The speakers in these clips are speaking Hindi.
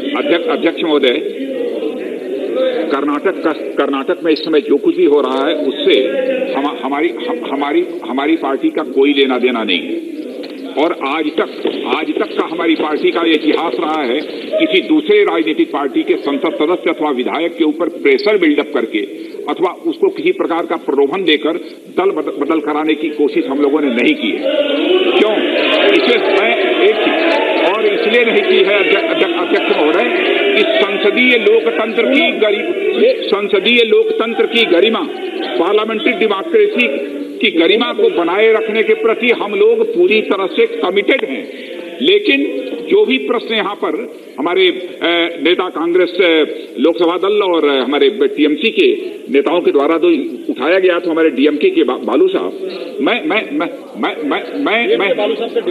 अध्यक्ष महोदय, कर्नाटक में इस समय जो कुछ भी हो रहा है उससे हमारी पार्टी का कोई लेना देना नहीं है। और आज तक का हमारी पार्टी का इतिहास रहा है किसी दूसरे राजनीतिक पार्टी के संसद सदस्य अथवा विधायक के ऊपर प्रेशर बिल्डअप करके अथवा उसको किसी प्रकार का प्रलोभन देकर दल बदल कराने की कोशिश हम लोगों ने नहीं की है। क्यों? इसलिए नहीं की है अध्यक्ष महोदय, इस संसदीय लोकतंत्र की गरिमा, पार्लियामेंट्री डेमोक्रेसी की गरिमा को बनाए रखने के प्रति हम लोग पूरी तरह से कमिटेड हैं। लेकिन जो भी प्रश्न यहाँ पर हमारे नेता कांग्रेस लोकसभा दल और हमारे टीएमसी के नेताओं के द्वारा जो उठाया गया तो हमारे डीएमके के बालू साहब, बालू साहब का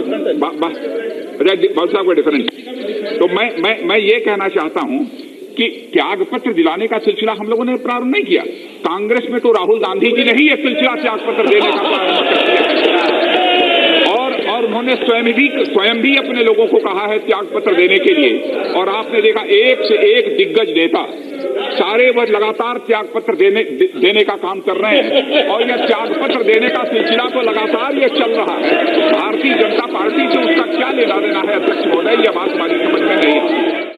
डिफरेंट। तो मैं ये कहना चाहता हूं कि त्याग पत्र दिलाने का सिलसिला हम लोगों ने प्रारंभ नहीं किया। कांग्रेस में तो राहुल गांधी जी ने ही यह सिलसिला त्याग पत्र देने का प्रारंभ किया और उन्होंने स्वयं भी अपने लोगों को कहा है त्याग पत्र देने के लिए। और आपने देखा एक से एक दिग्गज नेता सारे वह लगातार त्याग पत्र देने का काम कर रहे हैं और यह त्याग पत्र देने का सिलसिला तो लगातार ये चल रहा है। भारतीय जनता पार्टी से उसका क्या लेना देना है अध्यक्ष महोदय, यह बात हमारी समझ में नहीं आती।